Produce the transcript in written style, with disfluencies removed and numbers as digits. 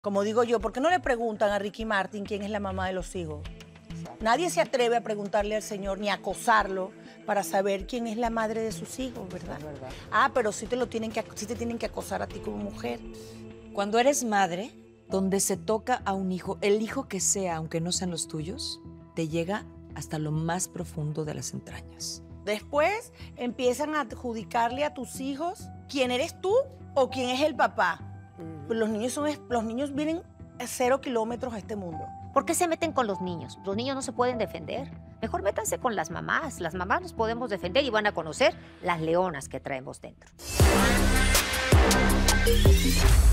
Como digo yo, ¿por qué no le preguntan a Ricky Martin quién es la mamá de los hijos? Nadie se atreve a preguntarle al Señor ni a acosarlo para saber quién es la madre de sus hijos, ¿verdad? Es verdad. Ah, pero sí te tienen que acosar a ti como mujer. Cuando eres madre, donde se toca a un hijo, el hijo que sea, aunque no sean los tuyos, te llega hasta lo más profundo de las entrañas. Después empiezan a adjudicarle a tus hijos quién eres tú o quién es el papá. Pues los niños vienen a 0 kilómetros a este mundo. ¿Por qué se meten con los niños? Los niños no se pueden defender. Mejor métanse con las mamás. Las mamás nos podemos defender y van a conocer las leonas que traemos dentro.